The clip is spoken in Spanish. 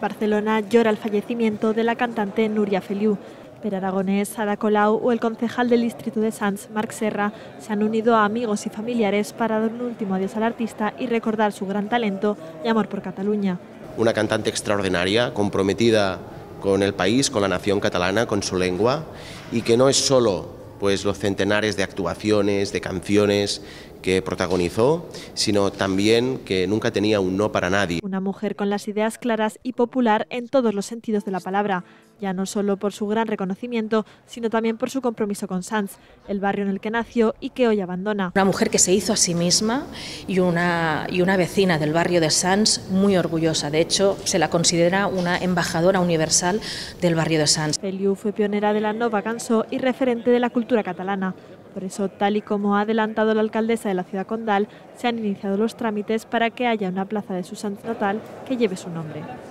Barcelona llora el fallecimiento de la cantante Núria Feliu. Per Aragonés, Ada Colau o el concejal del distrito de Sants, Marc Serra, se han unido a amigos y familiares para dar un último adiós al artista y recordar su gran talento y amor por Cataluña. Una cantante extraordinaria, comprometida con el país, con la nación catalana, con su lengua, y que no es solo los centenares de actuaciones, de canciones que protagonizó, sino también que nunca tenía un no para nadie. Una mujer con las ideas claras y popular en todos los sentidos de la palabra, ya no solo por su gran reconocimiento, sino también por su compromiso con Sants, el barrio en el que nació y que hoy abandona. Una mujer que se hizo a sí misma y una vecina del barrio de Sants muy orgullosa. De hecho, se la considera una embajadora universal del barrio de Sants. Feliu fue pionera de la nova cançó y referente de la cultura catalana. Por eso, tal y como ha adelantado la alcaldesa de la ciudad condal, se han iniciado los trámites para que haya una plaza de su Sants natal que lleve su nombre.